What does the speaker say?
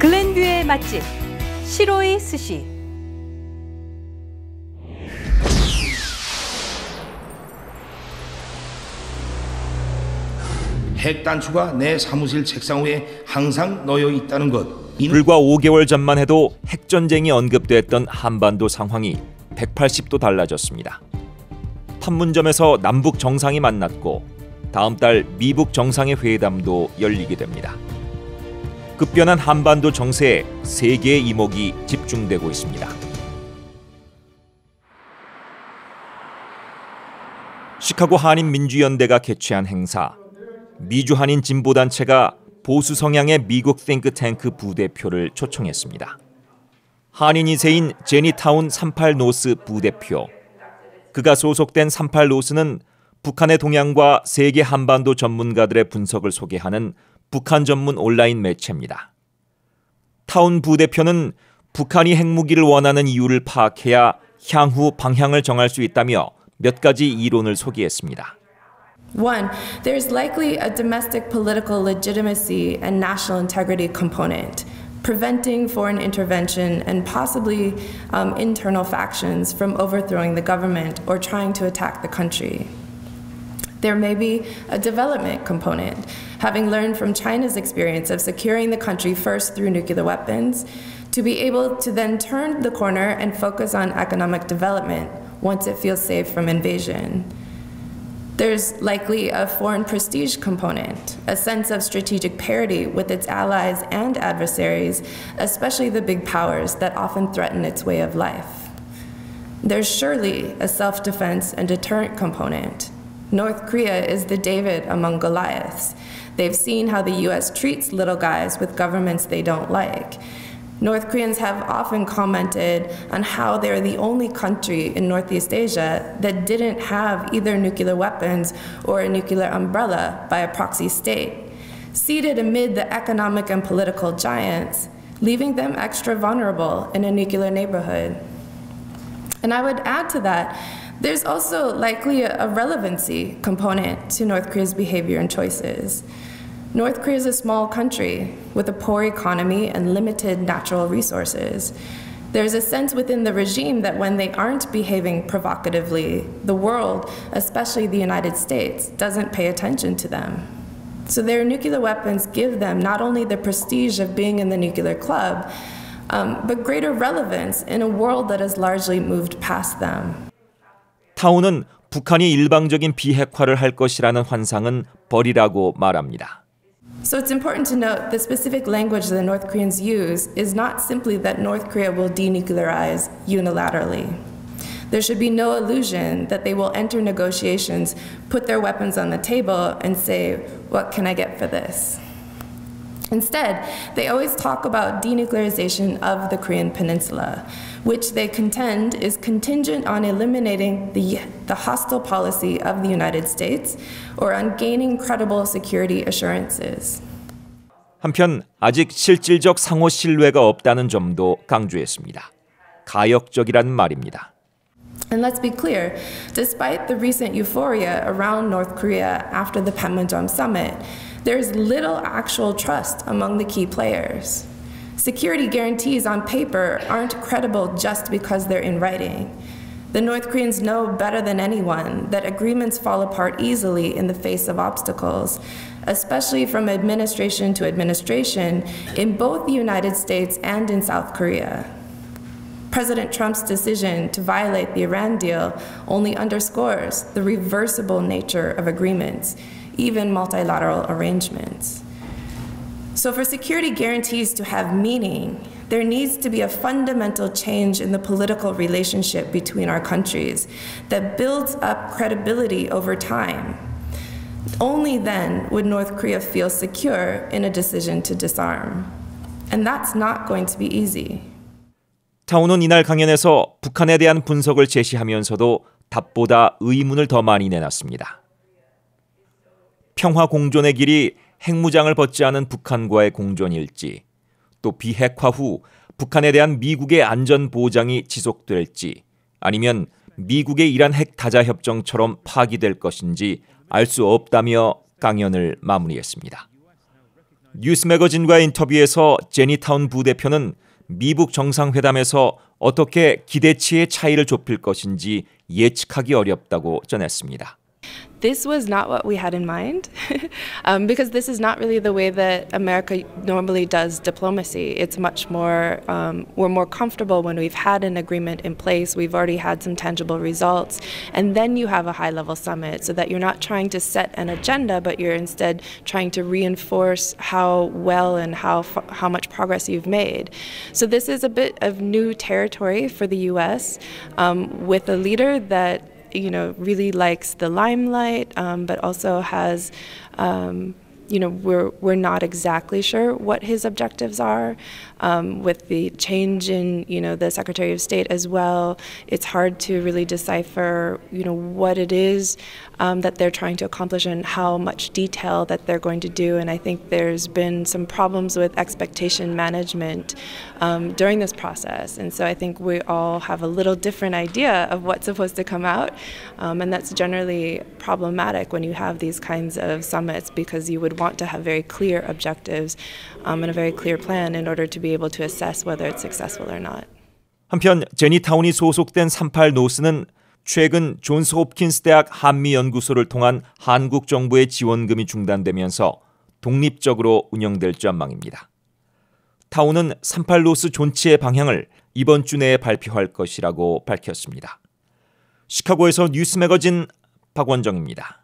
글렌뷰의 맛집 시로이 스시. 핵 단추가 내 사무실 책상 위에 항상 놓여 있다는 것. 불과 5개월 전만 해도 핵전쟁이 언급됐던 한반도 상황이 180도 달라졌습니다. 판문점에서 남북 정상이 만났고 다음 달 미북 정상의 회담도 열리게 됩니다. 급변한 한반도 정세에 세계의 이목이 집중되고 있습니다. 시카고 한인민주연대가 개최한 행사. 미주 한인 진보단체가 보수 성향의 미국 띵크탱크 부대표를 초청했습니다. 한인 2세인 제니타운 38 노스 부대표. 그가 소속된 38 노스는 북한의 동향과 세계 한반도 전문가들의 분석을 소개하는 북한 전문 온라인 매체입니다. 타운 부대표는 북한이 핵무기를 원하는 이유를 파악해야 향후 방향을 정할 수 있다며 몇 가지 이론을 소개했습니다. One, there's likely a domestic political legitimacy and national integrity component, preventing foreign intervention and possibly internal factions from overthrowing the government or trying to attack the country. There may be a development component, having learned from China's experience of securing the country first through nuclear weapons, to be able to then turn the corner and focus on economic development once it feels safe from invasion. There's likely a foreign prestige component, a sense of strategic parity with its allies and adversaries, especially the big powers that often threaten its way of life. There's surely a self-defense and deterrent component. North Korea is the David among Goliaths. They've seen how the US treats little guys with governments they don't like. North Koreans have often commented on how they're the only country in Northeast Asia that didn't have either nuclear weapons or a nuclear umbrella by a proxy state, seated amid the economic and political giants, leaving them extra vulnerable in a nuclear neighborhood. And I would add to that, there's also likely a relevancy component to North Korea's behavior and choices. North Korea is a small country with a poor economy and limited natural resources. There's a sense within the regime that when they aren't behaving provocatively, the world, especially the United States, doesn't pay attention to them. So their nuclear weapons give them not only the prestige of being in the nuclear club, but greater relevance in a world that has largely moved past them. 타운은 북한이 일방적인 비핵화를 할 것이라는 환상은 버리라고 말합니다. So it's important to note the specific language that the North Koreans use is not simply that North Korea will denuclearize unilaterally. There should be no illusion that they will enter negotiations, put their weapons on the table, and say, what can I get for this? Instead, they always talk about denuclearization of the Korean Peninsula, which they contend is contingent on eliminating the hostile policy of the United States or on gaining credible security assurances. 한편 아직 실질적 상호 신뢰가 없다는 점도 강조했습니다. 가역적이라는 말입니다. And let's be clear, despite the recent euphoria around North Korea after the Panmunjom summit, there's little actual trust among the key players. Security guarantees on paper aren't credible just because they're in writing. The North Koreans know better than anyone that agreements fall apart easily in the face of obstacles, especially from administration to administration in both the United States and in South Korea. President Trump's decision to violate the Iran deal only underscores the reversible nature of agreements, even multilateral arrangements. So for security guarantees to have meaning, there needs to be a fundamental change in the political relationship between our countries that builds up credibility over time. Only then would North Korea feel secure in a decision to disarm. And that's not going to be easy. 타운은 이날 강연에서 북한에 대한 분석을 제시하면서도 답보다 의문을 더 많이 내놨습니다. 평화 공존의 길이 핵무장을 벗지 않은 북한과의 공존일지, 또 비핵화 후 북한에 대한 미국의 안전 보장이 지속될지, 아니면 미국의 이란 핵 다자 협정처럼 파기될 것인지 알 수 없다며 강연을 마무리했습니다. 뉴스 매거진과의 인터뷰에서 제니타운 부대표는 미북 정상회담에서 어떻게 기대치의 차이를 좁힐 것인지 예측하기 어렵다고 전했습니다. This was not what we had in mind because this is not really the way that America normally does diplomacy. It's much more, we're more comfortable when we've had an agreement in place, we've already had some tangible results, and then you have a high-level summit so that you're not trying to set an agenda, but you're instead trying to reinforce how well and how much progress you've made. So this is a bit of new territory for the U.S. With a leader that really likes the limelight, but also has, we're not exactly sure what his objectives are. With the change in, the Secretary of State as well, it's hard to really decipher, what it is that they're trying to accomplish and how much detail that they're going to do. And I think there's been some problems with expectation management during this process. And so I think we all have a little different idea of what's supposed to come out. And that's generally problematic when you have these kinds of summits because you would want to have very clear objectives and a very clear plan in order to be able to assess whether it's successful or not. 한편 제니타운이 소속된 38 노스는 최근 존스 홉킨스 대학 한미연구소를 통한 한국 정부의 지원금이 중단되면서 독립적으로 운영될 전망입니다. 타운은 38 노스 존치의 방향을 이번 주 내에 발표할 것이라고 밝혔습니다. 시카고에서 뉴스 매거진 박원정입니다.